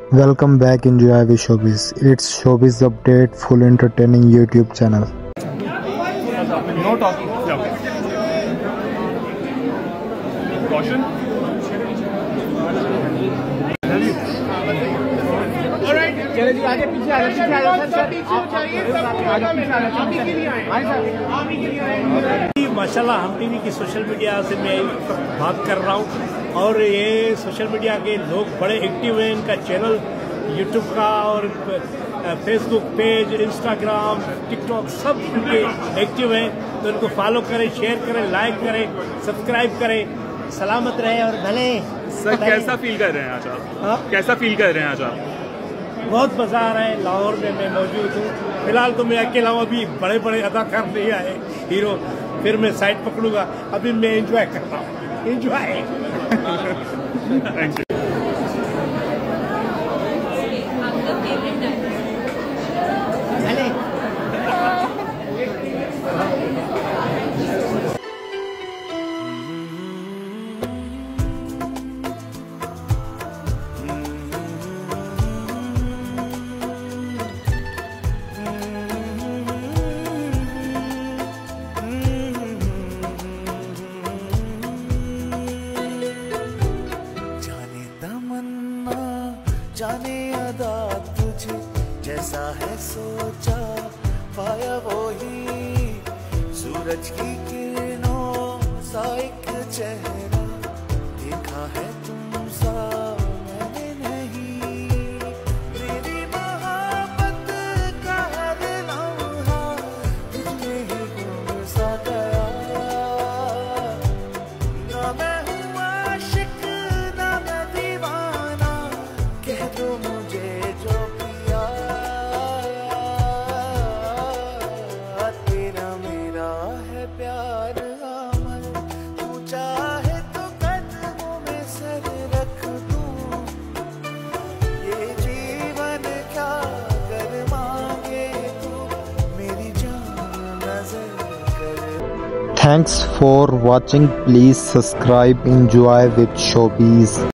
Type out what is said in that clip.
Welcome back Enjoy with Showbiz. It's Showbiz Update, full entertaining YouTube channel. No talking. Okay. Caution. चलो जी आगे पीछे आ जाओ sir पीछे हो जाइए सब आगे के लिए आए माशाल्लाह हम टीवी की सोशल मीडिया से मैं बात कर रहा हूँ और ये सोशल मीडिया के लोग बड़े एक्टिव हैं। इनका चैनल यूट्यूब का और फेसबुक पेज, इंस्टाग्राम, टिकटॉक सब इनके एक्टिव हैं, तो इनको फॉलो करें, शेयर करें, लाइक करें, सब्सक्राइब करें। सलामत रहे और भले। सर कैसा फील कर रहे हैं आज आप? कैसा फील कर रहे हैं आज आप? बहुत मजा आ रहा है। लाहौर में मैं मौजूद हूँ। फिलहाल तो मैं अकेला हूँ, अभी बड़े बड़े अदाकार नहीं आए हीरो, फिर मैं साइड पकड़ूंगा। अभी मैं एंजॉय कर रहा हूँ। एंजॉय। जाने अदा तुझे जैसा है सोचा पाया वो ही सूरज की किरणों सा एक चेहरा देखा है तुम सा मैंने नहीं। मेरी मोहब्बत का हर लम्हा तुझमें ही गुम सा गया। ना मैं हूँ आशिक ना मैं दीवाना, कह दो मुझे जो पिया। तेरा मेरा है प्यार अमर, तू चाहे तो कदमों में सर रख दूं। ये जीवन क्या कर मांगे तू, मेरी जान नजर कर। Thanks for watching. Please subscribe. Enjoy with Showbiz.